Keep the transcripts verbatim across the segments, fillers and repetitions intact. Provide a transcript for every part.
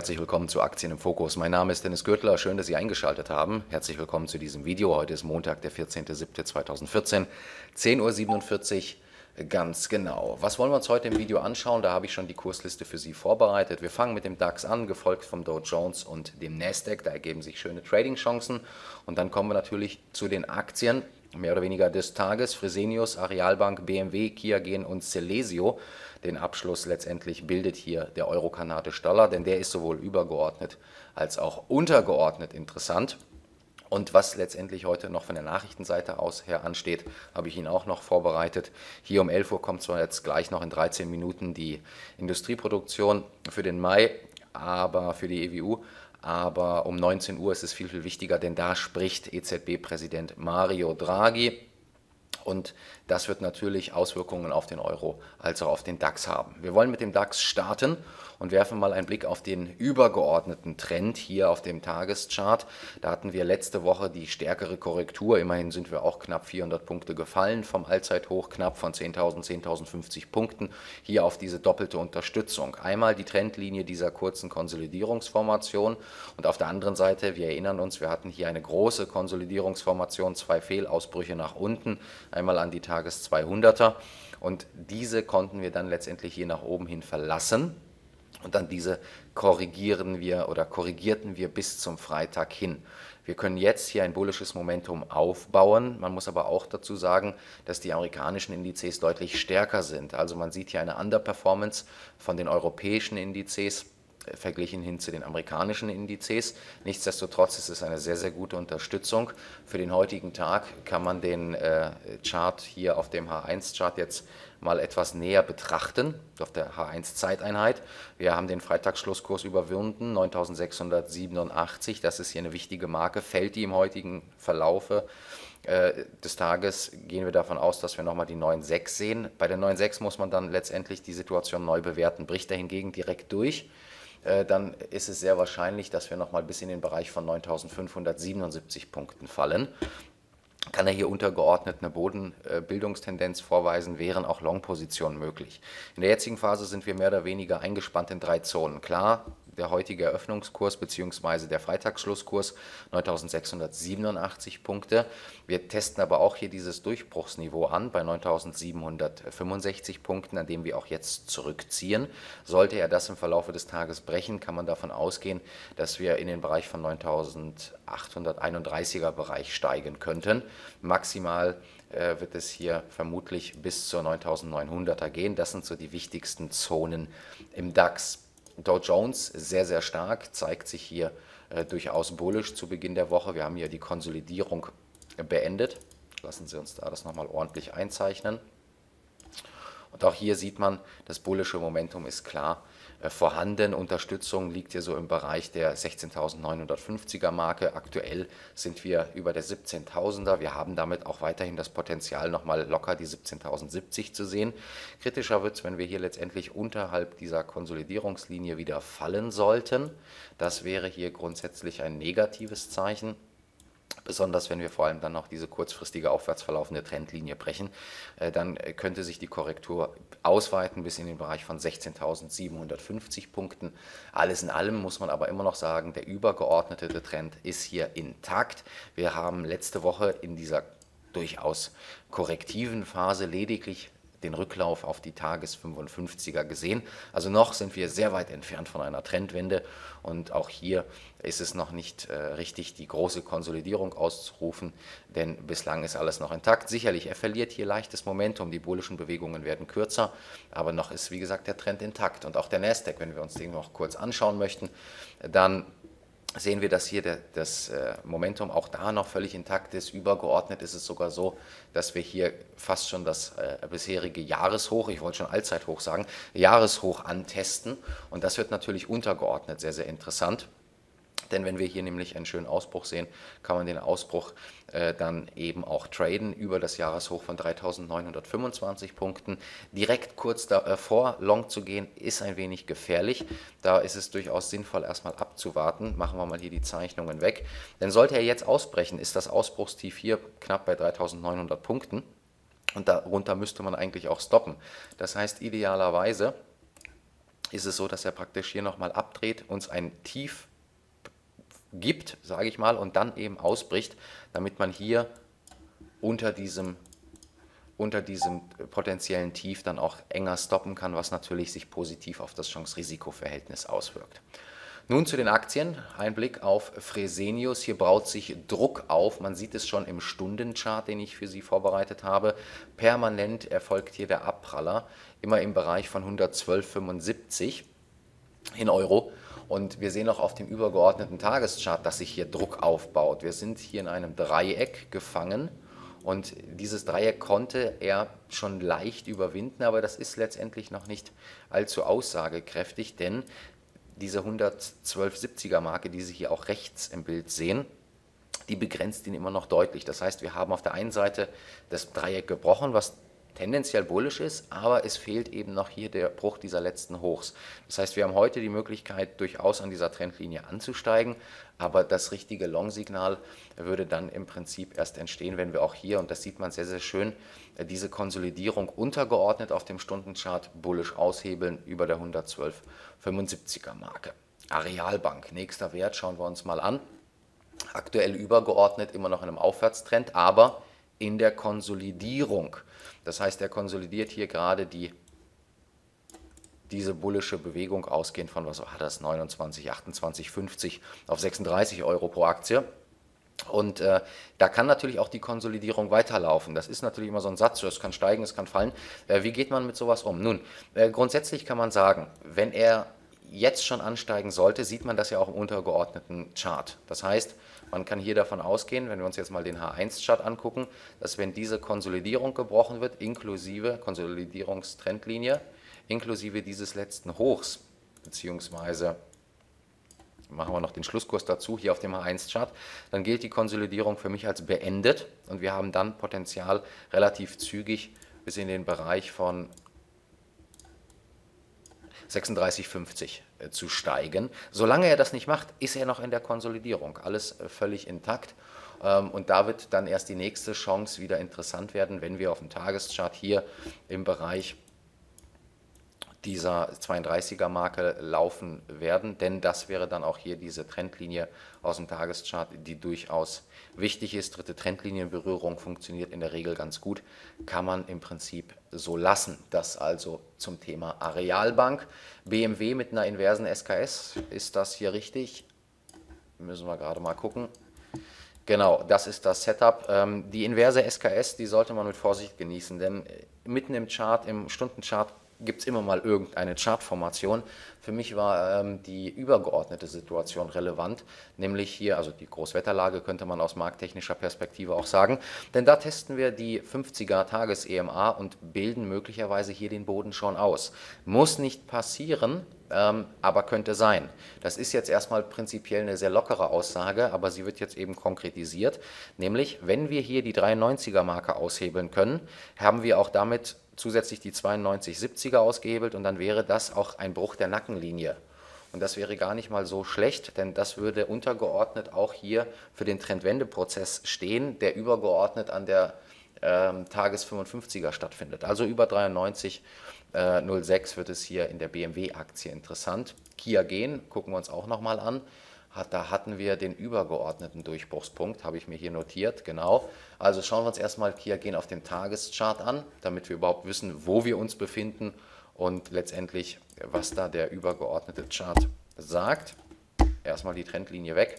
herzlich willkommen zu Aktien im Fokus. Mein Name ist Dennis Gürtler, schön, dass Sie eingeschaltet haben. Herzlich willkommen zu diesem Video. Heute ist Montag, der vierzehnte siebte zweitausendvierzehn, zehn Uhr siebenundvierzig, ganz genau. Was wollen wir uns heute im Video anschauen? Da habe ich schon die Kursliste für Sie vorbereitet. Wir fangen mit dem DAX an, gefolgt vom Dow Jones und dem Nasdaq. Da ergeben sich schöne Trading-Chancen. Und dann kommen wir natürlich zu den Aktien, mehr oder weniger des Tages. Fresenius, Arealbank, B M W, Kia Gen und Celesio. Den Abschluss letztendlich bildet hier der Euro-Kanadisch Dollar, denn der ist sowohl übergeordnet als auch untergeordnet interessant. Und was letztendlich heute noch von der Nachrichtenseite aus her ansteht, habe ich Ihnen auch noch vorbereitet. Hier um elf Uhr kommt zwar jetzt gleich noch in dreizehn Minuten die Industrieproduktion für den Mai, aber für die E W U. Aber um neunzehn Uhr ist es viel, viel wichtiger, denn da spricht E Z B-Präsident Mario Draghi. Und das wird natürlich Auswirkungen auf den Euro als auch auf den DAX haben. Wir wollen mit dem DAX starten und werfen mal einen Blick auf den übergeordneten Trend hier auf dem Tageschart. Da hatten wir letzte Woche die stärkere Korrektur. Immerhin sind wir auch knapp vierhundert Punkte gefallen vom Allzeithoch, knapp von zehntausend, zehntausendfünfzig Punkten hier auf diese doppelte Unterstützung. Einmal die Trendlinie dieser kurzen Konsolidierungsformation und auf der anderen Seite, wir erinnern uns, wir hatten hier eine große Konsolidierungsformation, zwei Fehlausbrüche nach unten. Einmal an die Tages zweihunderter und diese konnten wir dann letztendlich hier nach oben hin verlassen und dann diese korrigieren wir oder korrigierten wir bis zum Freitag hin. Wir können jetzt hier ein bullisches Momentum aufbauen, man muss aber auch dazu sagen, dass die amerikanischen Indizes deutlich stärker sind, also man sieht hier eine Underperformance von den europäischen Indizes verglichen hin zu den amerikanischen Indizes. Nichtsdestotrotz ist es eine sehr, sehr gute Unterstützung. Für den heutigen Tag kann man den äh, Chart hier auf dem H eins Chart jetzt mal etwas näher betrachten, auf der H eins Zeiteinheit. Wir haben den Freitagsschlusskurs überwunden, neuntausendsechshundertsiebenundachtzig, das ist hier eine wichtige Marke. Fällt die im heutigen Verlaufe äh, des Tages, gehen wir davon aus, dass wir nochmal die neun Komma sechs sehen. Bei der neun Komma sechs muss man dann letztendlich die Situation neu bewerten. Bricht er hingegen direkt durch, dann ist es sehr wahrscheinlich, dass wir nochmal bis in den Bereich von neuntausendfünfhundertsiebenundsiebzig Punkten fallen. Kann er hier untergeordnet eine Bodenbildungstendenz vorweisen, wären auch Long-Positionen möglich. In der jetzigen Phase sind wir mehr oder weniger eingespannt in drei Zonen. Klar, der heutige Eröffnungskurs bzw. der Freitagsschlusskurs neuntausendsechshundertsiebenundachtzig Punkte. Wir testen aber auch hier dieses Durchbruchsniveau an bei neuntausendsiebenhundertfünfundsechzig Punkten, an dem wir auch jetzt zurückziehen. Sollte er das im Verlaufe des Tages brechen, kann man davon ausgehen, dass wir in den Bereich von neuntausendachthunderteinunddreißiger Bereich steigen könnten. Maximal äh, wird es hier vermutlich bis zur neuntausendneunhunderter gehen. Das sind so die wichtigsten Zonen im DAX. Dow Jones sehr, sehr stark, zeigt sich hier äh, durchaus bullisch zu Beginn der Woche. Wir haben hier die Konsolidierung beendet. Lassen Sie uns da das nochmal ordentlich einzeichnen. Und auch hier sieht man, das bullische Momentum ist klar äh, vorhanden. Unterstützung liegt hier so im Bereich der sechzehntausendneunhundertfünfziger Marke. Aktuell sind wir über der siebzehntausender. Wir haben damit auch weiterhin das Potenzial, nochmal locker die siebzehntausendsiebzig zu sehen. Kritischer wird es, wenn wir hier letztendlich unterhalb dieser Konsolidierungslinie wieder fallen sollten. Das wäre hier grundsätzlich ein negatives Zeichen. Besonders wenn wir vor allem dann noch diese kurzfristige aufwärts verlaufende Trendlinie brechen, äh, dann könnte sich die Korrektur ausweiten bis in den Bereich von sechzehntausendsiebenhundertfünfzig Punkten. Alles in allem muss man aber immer noch sagen, der übergeordnete Trend ist hier intakt. Wir haben letzte Woche in dieser durchaus korrektiven Phase lediglich den Rücklauf auf die Tages fünfundfünfziger gesehen. Also noch sind wir sehr weit entfernt von einer Trendwende und auch hier ist es noch nicht äh, richtig, die große Konsolidierung auszurufen, denn bislang ist alles noch intakt. Sicherlich, er verliert hier leichtes Momentum, die bullischen Bewegungen werden kürzer, aber noch ist, wie gesagt, der Trend intakt. Und auch der Nasdaq, wenn wir uns den noch kurz anschauen möchten, dann sehen wir, dass hier der, das äh, Momentum auch da noch völlig intakt ist. Übergeordnet ist es sogar so, dass wir hier fast schon das äh, bisherige Jahreshoch, ich wollte schon Allzeithoch sagen, Jahreshoch antesten. Und das wird natürlich untergeordnet sehr, sehr interessant. Denn wenn wir hier nämlich einen schönen Ausbruch sehen, kann man den Ausbruch äh, dann eben auch traden über das Jahreshoch von dreitausendneunhundertfünfundzwanzig Punkten. Direkt kurz davor long zu gehen, ist ein wenig gefährlich. Da ist es durchaus sinnvoll, erstmal abzuwarten. Machen wir mal hier die Zeichnungen weg. Denn sollte er jetzt ausbrechen, ist das Ausbruchstief hier knapp bei dreitausendneunhundert Punkten. Und darunter müsste man eigentlich auch stoppen. Das heißt, idealerweise ist es so, dass er praktisch hier nochmal abdreht, uns ein Tief gibt, sage ich mal, und dann eben ausbricht, damit man hier unter diesem, unter diesem potenziellen Tief dann auch enger stoppen kann, was natürlich sich positiv auf das Chance-Risiko-Verhältnis auswirkt. Nun zu den Aktien. Ein Blick auf Fresenius. Hier braut sich Druck auf. Man sieht es schon im Stundenchart, den ich für Sie vorbereitet habe. Permanent erfolgt hier der Abpraller, immer im Bereich von hundertzwölf Komma fünfundsiebzig in Euro. Und wir sehen auch auf dem übergeordneten Tageschart, dass sich hier Druck aufbaut. Wir sind hier in einem Dreieck gefangen. Und dieses Dreieck konnte er schon leicht überwinden, aber das ist letztendlich noch nicht allzu aussagekräftig, denn diese hundertzwölf Komma siebziger Marke, die Sie hier auch rechts im Bild sehen, die begrenzt ihn immer noch deutlich. Das heißt, wir haben auf der einen Seite das Dreieck gebrochen, was tendenziell bullisch ist, aber es fehlt eben noch hier der Bruch dieser letzten Hochs. Das heißt, wir haben heute die Möglichkeit, durchaus an dieser Trendlinie anzusteigen, aber das richtige Long-Signal würde dann im Prinzip erst entstehen, wenn wir auch hier, und das sieht man sehr, sehr schön, diese Konsolidierung untergeordnet auf dem Stundenchart bullisch aushebeln über der hundertzwölf Komma fünfundsiebziger Marke. Arealbank, nächster Wert, schauen wir uns mal an. Aktuell übergeordnet immer noch in einem Aufwärtstrend, aber in der Konsolidierung. Das heißt, er konsolidiert hier gerade die, diese bullische Bewegung ausgehend von, was war das, neunundzwanzig, achtundzwanzig, fünfzig auf sechsunddreißig Euro pro Aktie. Und äh, da kann natürlich auch die Konsolidierung weiterlaufen. Das ist natürlich immer so ein Satz, es kann steigen, es kann fallen. Äh, wie geht man mit sowas um? Nun, äh, grundsätzlich kann man sagen, wenn er jetzt schon ansteigen sollte, sieht man das ja auch im untergeordneten Chart. Das heißt, man kann hier davon ausgehen, wenn wir uns jetzt mal den H eins Chart angucken, dass wenn diese Konsolidierung gebrochen wird, inklusive Konsolidierungstrendlinie, inklusive dieses letzten Hochs, beziehungsweise machen wir noch den Schlusskurs dazu, hier auf dem H eins Chart, dann gilt die Konsolidierung für mich als beendet und wir haben dann Potenzial relativ zügig bis in den Bereich von sechsunddreißig fünfzig zu steigen. Solange er das nicht macht, ist er noch in der Konsolidierung. Alles völlig intakt. Und da wird dann erst die nächste Chance wieder interessant werden, wenn wir auf dem Tageschart hier im Bereich dieser zweiunddreißiger Marke laufen werden, denn das wäre dann auch hier diese Trendlinie aus dem Tageschart, die durchaus wichtig ist. Dritte Trendlinienberührung funktioniert in der Regel ganz gut, kann man im Prinzip so lassen. Das also zum Thema Arealbank. B M W mit einer inversen S K S, ist das hier richtig? Müssen wir gerade mal gucken. Genau, das ist das Setup. Die inverse S K S, die sollte man mit Vorsicht genießen, denn mitten im Chart, im Stundenchart, gibt es immer mal irgendeine Chartformation. Für mich war ähm, die übergeordnete Situation relevant, nämlich hier, also die Großwetterlage könnte man aus markttechnischer Perspektive auch sagen, denn da testen wir die fünfziger Tages-E M A und bilden möglicherweise hier den Boden schon aus. Muss nicht passieren, ähm, aber könnte sein. Das ist jetzt erstmal prinzipiell eine sehr lockere Aussage, aber sie wird jetzt eben konkretisiert, nämlich wenn wir hier die dreiundneunziger Marke aushebeln können, haben wir auch damit zusätzlich die zweiundneunzig siebziger ausgehebelt und dann wäre das auch ein Bruch der Nackenlinie. Und das wäre gar nicht mal so schlecht, denn das würde untergeordnet auch hier für den Trendwendeprozess stehen, der übergeordnet an der ähm, Tages fünfundfünfziger stattfindet. Also über dreiundneunzig Komma null sechs wird es hier in der B M W-Aktie interessant. Kia Gen gucken wir uns auch nochmal an. Hat, da hatten wir den übergeordneten Durchbruchspunkt, habe ich mir hier notiert, genau. Also schauen wir uns erstmal Kia Gen auf dem Tageschart an, damit wir überhaupt wissen, wo wir uns befinden und letztendlich, was da der übergeordnete Chart sagt. Erstmal die Trendlinie weg.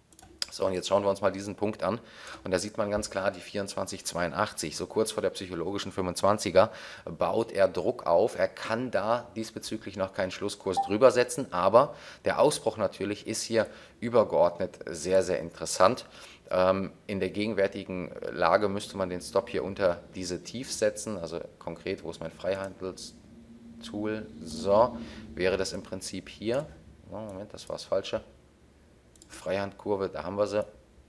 So, und jetzt schauen wir uns mal diesen Punkt an. Und da sieht man ganz klar die vierundzwanzig Komma zweiundachtzig. So kurz vor der psychologischen fünfundzwanziger baut er Druck auf. Er kann da diesbezüglich noch keinen Schlusskurs drüber setzen, aber der Ausbruch natürlich ist hier übergeordnet sehr, sehr interessant. Ähm, in der gegenwärtigen Lage müsste man den Stop hier unter diese Tiefs setzen. Also konkret, wo ist mein Freihandelstool? So, wäre das im Prinzip hier. Oh, Moment, das war das Falsche. Freihandkurve, da haben wir sie.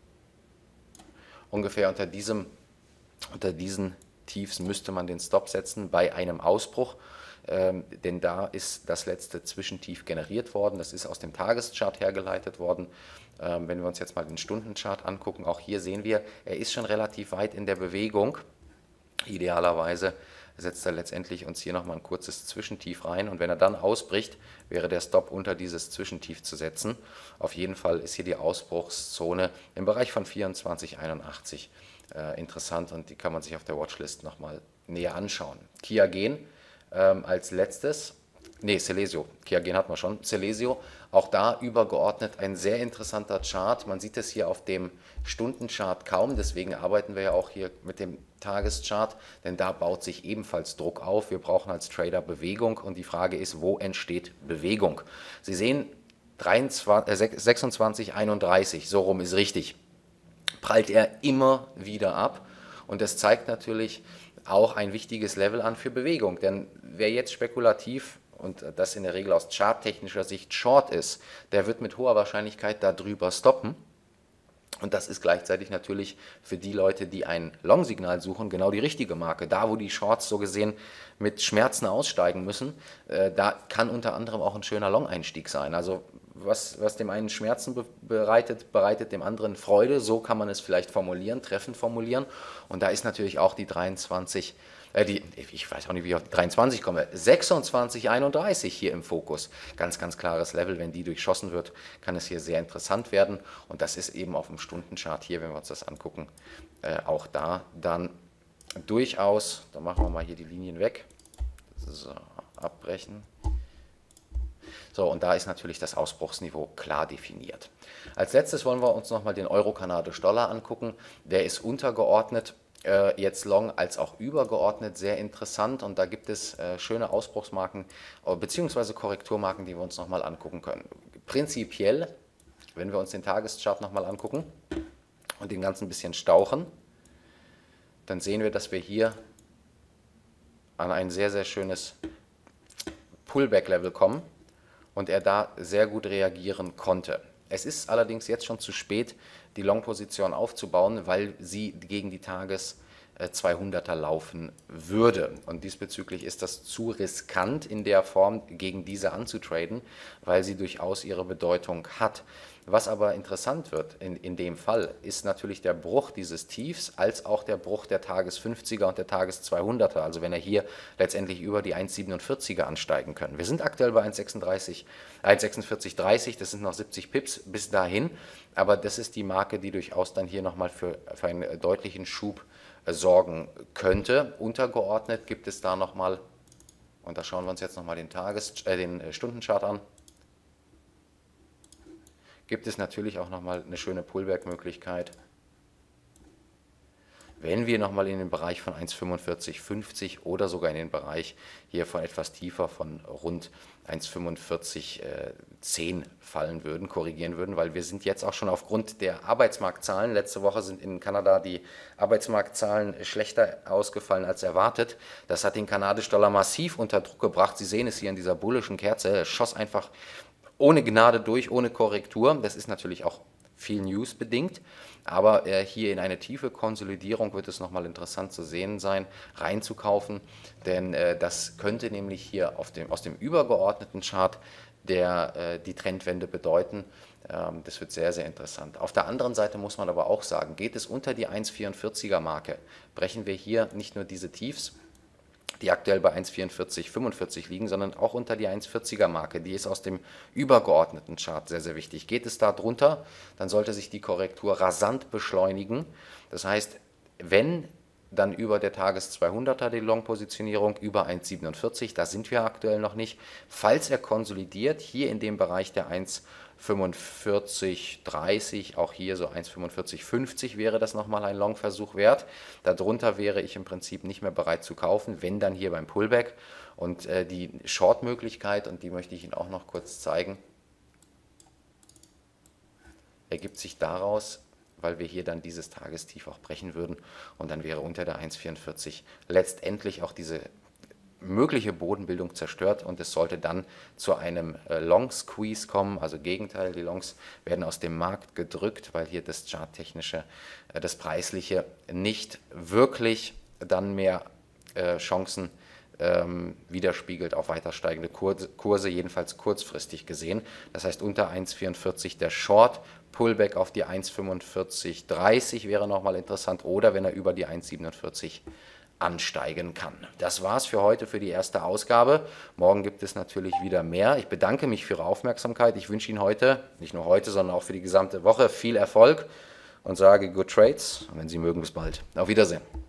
Ungefähr unter, diesem, unter diesen Tiefs müsste man den Stop setzen bei einem Ausbruch, ähm, denn da ist das letzte Zwischentief generiert worden. Das ist aus dem Tageschart hergeleitet worden. Ähm, wenn wir uns jetzt mal den Stundenchart angucken, auch hier sehen wir, er ist schon relativ weit in der Bewegung. Idealerweise setzt er letztendlich uns hier nochmal ein kurzes Zwischentief rein und wenn er dann ausbricht, wäre der Stop unter dieses Zwischentief zu setzen. Auf jeden Fall ist hier die Ausbruchszone im Bereich von vierundzwanzig einundachtzig äh, interessant und die kann man sich auf der Watchlist nochmal näher anschauen. Qiagen ähm, als letztes. Ne, Celesio. Qiagen hatten wir schon. Celesio, auch da übergeordnet ein sehr interessanter Chart. Man sieht es hier auf dem Stundenchart kaum, deswegen arbeiten wir ja auch hier mit dem Tageschart, denn da baut sich ebenfalls Druck auf. Wir brauchen als Trader Bewegung und die Frage ist, wo entsteht Bewegung? Sie sehen, sechsundzwanzig einunddreißig, so rum ist richtig, prallt er immer wieder ab und das zeigt natürlich auch ein wichtiges Level an für Bewegung, denn wer jetzt spekulativ und das in der Regel aus charttechnischer Sicht Short ist, der wird mit hoher Wahrscheinlichkeit darüber stoppen. Und das ist gleichzeitig natürlich für die Leute, die ein Long-Signal suchen, genau die richtige Marke. Da, wo die Shorts so gesehen mit Schmerzen aussteigen müssen, äh, da kann unter anderem auch ein schöner Long-Einstieg sein. Also was, was dem einen Schmerzen be bereitet, bereitet dem anderen Freude. So kann man es vielleicht formulieren, treffend formulieren. Und da ist natürlich auch die dreiundzwanzig, äh, die, ich weiß auch nicht, wie ich auf die dreiundzwanzig komme, sechsundzwanzig einunddreißig hier im Fokus. Ganz, ganz klares Level. Wenn die durchschossen wird, kann es hier sehr interessant werden. Und das ist eben auf dem Stundenchart hier, wenn wir uns das angucken, äh, auch da dann durchaus, da machen wir mal hier die Linien weg, so, abbrechen. So, und da ist natürlich das Ausbruchsniveau klar definiert. Als letztes wollen wir uns nochmal den Euro-Kanadisch-Dollar angucken. Der ist untergeordnet, äh, jetzt long als auch übergeordnet, sehr interessant. Und da gibt es äh, schöne Ausbruchsmarken äh, bzw. Korrekturmarken, die wir uns nochmal angucken können. Prinzipiell, wenn wir uns den Tageschart nochmal angucken und den ganzen ein bisschen stauchen, dann sehen wir, dass wir hier an ein sehr, sehr schönes Pullback-Level kommen und er da sehr gut reagieren konnte. Es ist allerdings jetzt schon zu spät, die Long-Position aufzubauen, weil sie gegen die Tages zweihunderter laufen würde. Und diesbezüglich ist das zu riskant in der Form, gegen diese anzutraden, weil sie durchaus ihre Bedeutung hat. Was aber interessant wird in, in dem Fall, ist natürlich der Bruch dieses Tiefs, als auch der Bruch der Tages fünfziger und der Tages zweihunderter, also wenn er hier letztendlich über die eins siebenundvierziger ansteigen können. Wir sind aktuell bei eins sechsundvierzig dreißig, das sind noch siebzig Pips bis dahin, aber das ist die Marke, die durchaus dann hier nochmal für, für einen deutlichen Schub sorgen könnte. Untergeordnet gibt es da nochmal, und da schauen wir uns jetzt nochmal den, Tages-, äh, den Stundenchart an, gibt es natürlich auch nochmal eine schöne Pullback-Möglichkeit. Wenn wir nochmal in den Bereich von eins fünfundvierzig fünfzig oder sogar in den Bereich hier von etwas tiefer von rund eins fünfundvierzig zehn fallen würden, korrigieren würden, weil wir sind jetzt auch schon aufgrund der Arbeitsmarktzahlen, letzte Woche sind in Kanada die Arbeitsmarktzahlen schlechter ausgefallen als erwartet. Das hat den kanadischen Dollar massiv unter Druck gebracht. Sie sehen es hier in dieser bullischen Kerze, er schoss einfach ohne Gnade durch, ohne Korrektur. Das ist natürlich auch viel News bedingt, aber äh, hier in eine tiefe Konsolidierung wird es nochmal interessant zu sehen sein, reinzukaufen, denn äh, das könnte nämlich hier auf dem, aus dem übergeordneten Chart der, äh, die Trendwende bedeuten. Ähm, das wird sehr, sehr interessant. Auf der anderen Seite muss man aber auch sagen, geht es unter die eins vierundvierziger Marke, brechen wir hier nicht nur diese Tiefs, die aktuell bei eins vierundvierzig fünfundvierzig liegen, sondern auch unter die eins vierziger Marke. Die ist aus dem übergeordneten Chart sehr, sehr wichtig. Geht es da drunter, dann sollte sich die Korrektur rasant beschleunigen. Das heißt, wenn dann über der Tages zweihunderter die Long-Positionierung, über eins siebenundvierzig, da sind wir aktuell noch nicht. Falls er konsolidiert, hier in dem Bereich der eins fünfundvierzig dreißig, auch hier so eins fünfundvierzig fünfzig wäre das nochmal ein Long-Versuch wert. Darunter wäre ich im Prinzip nicht mehr bereit zu kaufen, wenn dann hier beim Pullback. Und äh, die Short-Möglichkeit, und die möchte ich Ihnen auch noch kurz zeigen, ergibt sich daraus, weil wir hier dann dieses Tagestief auch brechen würden und dann wäre unter der eins vierundvierzig letztendlich auch diese mögliche Bodenbildung zerstört und es sollte dann zu einem Long Squeeze kommen, also Gegenteil, die Longs werden aus dem Markt gedrückt, weil hier das charttechnische, das preisliche nicht wirklich dann mehr äh, Chancen ähm, widerspiegelt auf weiter steigende Kurse, Kurse, jedenfalls kurzfristig gesehen. Das heißt unter eins vierundvierzig der Short, Pullback auf die eins fünfundvierzig dreißig wäre nochmal interessant oder wenn er über die eins siebenundvierzig ansteigen kann. Das war's für heute, für die erste Ausgabe. Morgen gibt es natürlich wieder mehr. Ich bedanke mich für Ihre Aufmerksamkeit. Ich wünsche Ihnen heute, nicht nur heute, sondern auch für die gesamte Woche viel Erfolg und sage Good Trades. Und wenn Sie mögen, bis bald. Auf Wiedersehen.